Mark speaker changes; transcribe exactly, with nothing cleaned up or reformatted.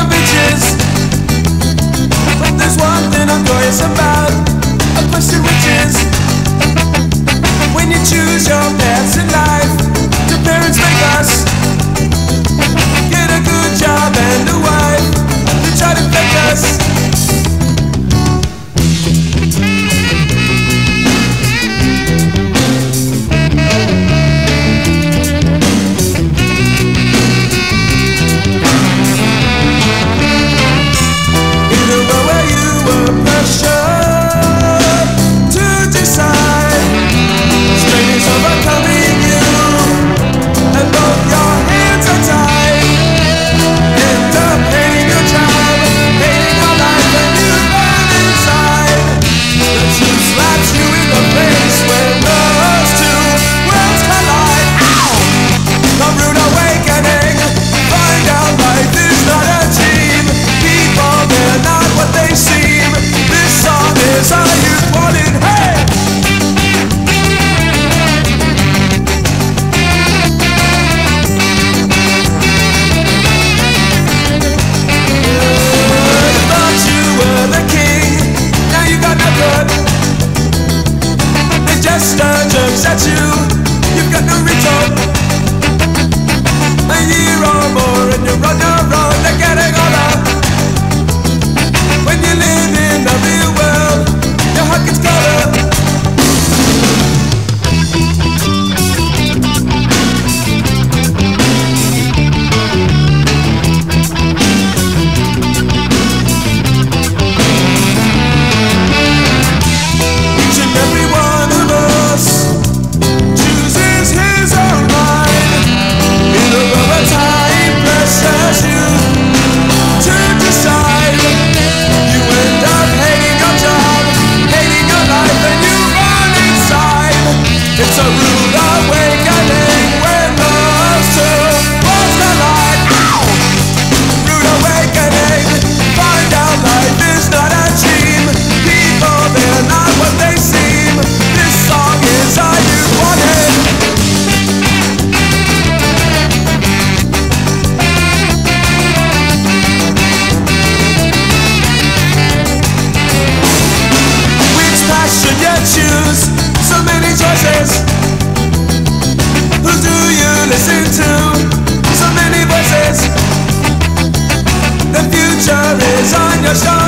Speaker 1: the beaches. But there's one thing I'm curious about, a question which is, when you choose your paths in life, do parents make us get a good job and a wife to try to fake us? At you, you've got no return. A year or more and you're on your own, they're getting older. When you live in the real world, your heart gets colder. Each and every one of us choose so many choices. Who do you listen to? So many voices. The future is on your shoulders.